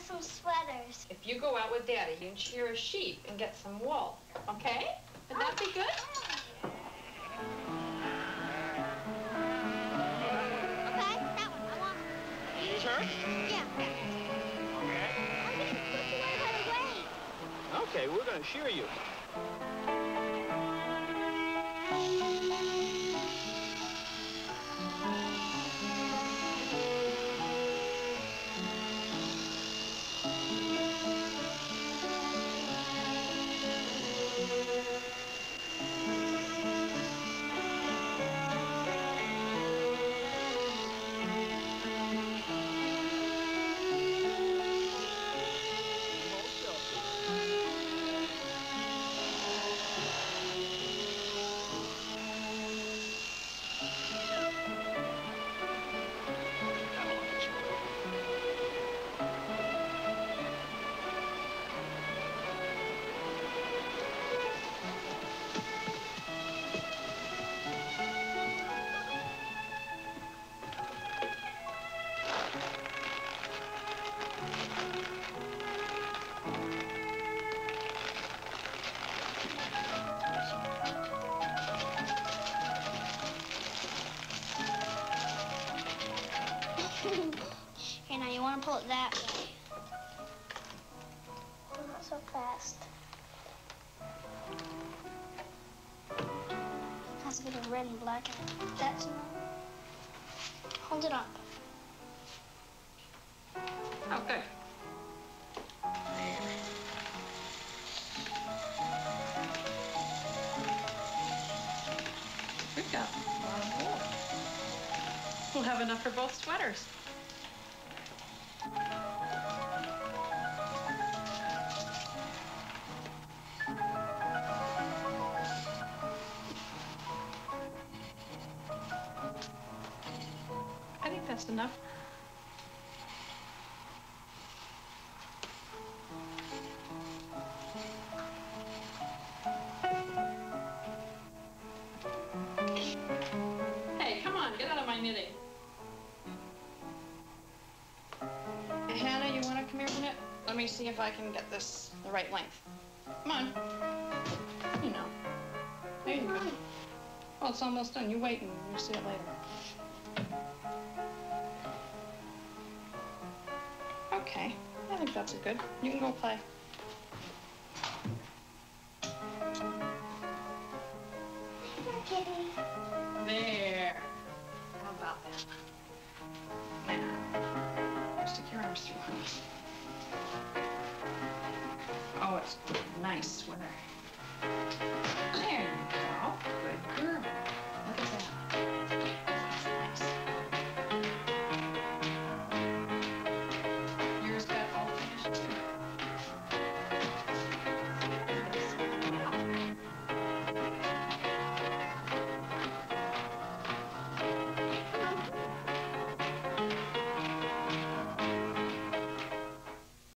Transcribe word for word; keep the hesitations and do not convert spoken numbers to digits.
some sweaters. If you go out with Daddy, you can shear a sheep and get some wool, okay? Would that be good? Okay, that one, I want one. You sure? Yeah. Okay. I'm getting swept away by the wave. Okay, we're gonna shear you. Here, now you want to pull it that way. Oh, not so fast. Has a bit of red and black in it. That's enough. Hold it up. Oh, good. We've got a lot of wool. We'll have enough for both sweaters. I think that's enough. Hey, come on, get out of my knitting. Hannah, you want to come here a minute? Let me see if I can get this the right length. Come on. You know. There you go. Well, it's almost done. You wait and you'll see it later. Okay. I think that's good. You can go play. Kitty. There. How about that? Now, stick your arms through, honey. Oh, it's a nice sweater.